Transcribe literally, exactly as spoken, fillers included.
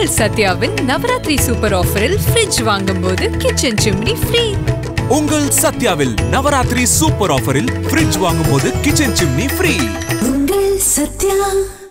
உங்கள் சத்யாவின் நவராத்திரி சூப்பர் ஆஃபரில் ஃப்ரிட்ஜ் வாங்கும்போது கிச்சன் சிம்னி ஃப்ரீ. உங்கள் சத்யாவில் நவராத்திரி சூப்பர் ஆஃபரில் ஃப்ரிட்ஜ் வாங்கும்போது கிச்சன் சிம்னி ஃப்ரீ. உங்கள் சத்யா.